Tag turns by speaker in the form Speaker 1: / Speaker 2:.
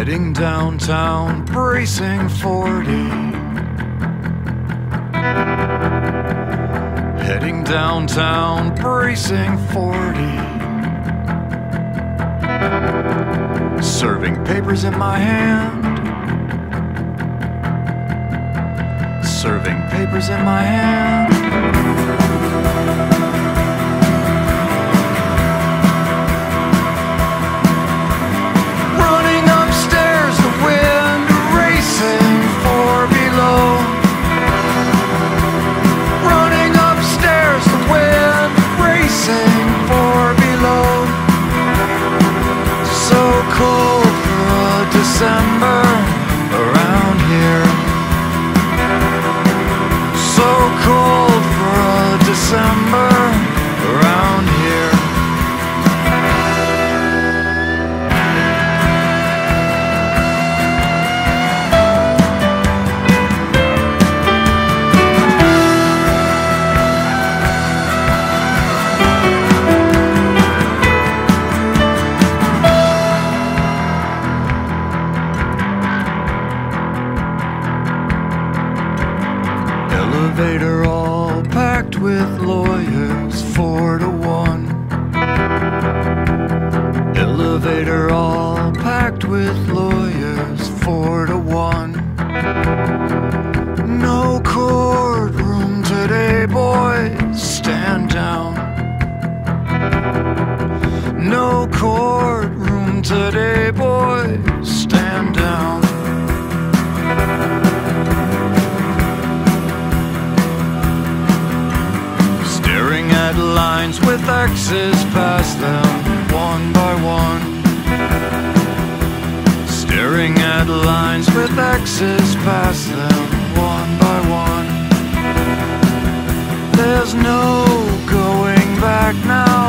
Speaker 1: Heading downtown, bracing 40. Heading downtown, bracing 40. Serving papers in my hand. Serving papers in my hand. Running upstairs, the wind racing for below. Running upstairs, the wind racing for below. So cold for a December around here. So cold for a December around here. Elevator all packed with lawyers, 4 to 1. Elevator all packed with lawyers, 4 to 1. No courtroom today, boys, stand down. No courtroom today, boys, stand down. Staring at lines with X's past them, one by one. Staring at lines with X's past them, one by one. There's no going back now.